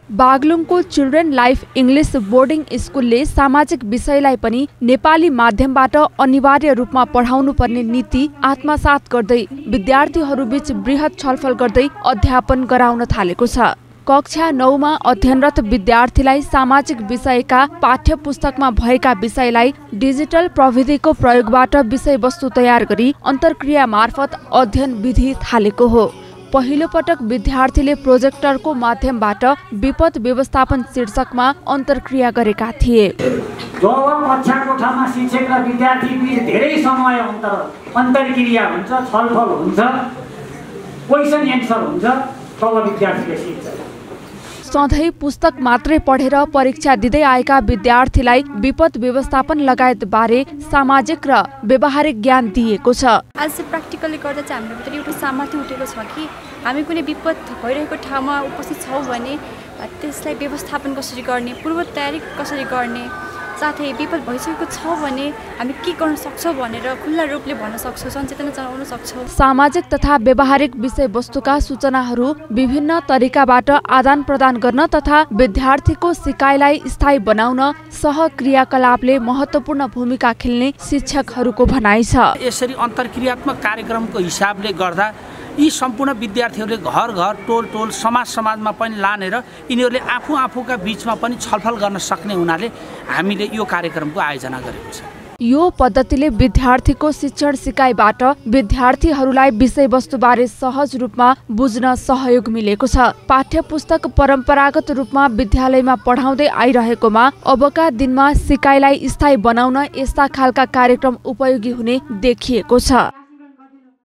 बागलुङको children life English boarding स्कुलले सामाजिक विषयलाई पनि नेपाली माध्यमबाट अनिवार्य रूपमा पढाउनु पर्ने नीति आत्मसात गर्दै विद्यार्थीहरूबीच बृहत छलफल गर्दै अध्यापन गराउन थालेको छ। कक्षा 9 मा अध्ययनरत विद्यार्थीलाई सामाजिक विषयका पाठ्य पुस्तकमा भएका विषयलाई डिजिटल प्रविधिको प्रयोगबाट विषयवस्तु तयार गरी अन्तर्क्रिया मार्फत अध्ययन विधि थालेको हो। पहिलो पटक विद्यार्थीले प्रोजेक्टरको माध्यमबाट विपद व्यवस्थापन शीर्षकमा अन्तर्क्रिया गरेका थिए। जब कक्षा कोठामा शिक्षक र विद्यार्थी बीच धेरै समय अन्तर्क्रिया हुन्छ, छलफल हुन्छ, क्वेशन एन्सर हुन्छ, तब विद्यार्थीले सिक्छ। सधैँ पुस्तक मात्रै पढेर परीक्षा दिँदै आएका विद्यार्थीलाई विपद व्यवस्थापन लगायत बारे सामाजिक र व्यवहारिक ज्ञान दिएको छ। आज चाहिँ प्र्याक्टिकली गर्दा चाहिँ हाम्रो भित्र एउटा सामर्थ्य उठेको छ कि हामी कुनै विपद भइरहेको ठाउँमा उपस्थित छौँ भने त्यसलाई व्यवस्थापन कसरी गर्ने, पूर्व तयारी कसरी गर्ने, साथै विपद भइसकेको छ भने हामी के गर्न सक्छौँ भनेर खुल्ला रूपले भन्न सक्छौँ, सचेतना जनाउन सक्छौँ। सामाजिक तथा व्यवहारिक विषयवस्तुका सूचनाहरू विभिन्न तरिकाबाट आदान प्रदान गर्न तथा विद्यार्थीको सिकाइलाई स्थायी बनाउन सहक्रियाकलापले महत्त्वपूर्ण भूमिका खेल्ने शिक्षकहरूको भनाइ छ। यसरी अन्तर्क्रियात्मक कार्यक्रमको हिसाबले गर्दा यी सम्पूर्ण विद्यार्थीहरूले घर घर, टोल टोल, समाजमा पनि लानेर यिनीहरूले आफूका बीचमा पनि छलफल गर्न सक्ने हुनाले हामीले यो कार्यक्रमको आयोजना गरेको छ। यो पद्धतिले विद्यार्थीको शिक्षण सिकाइबाट विद्यार्थीहरूलाई विषयवस्तुबारे सहज रूपमा बुझ्न सहयोग मिलेको छ। पाठ्य पुस्तक परम्परागत रूपमा विद्यालयमा पढाउँदै आइरहेकोमा अबका दिनमा सिकाइलाई स्थायी बनाउन यस्ता खालका कार्यक्रम उपयोगी हुने देखिएको छ।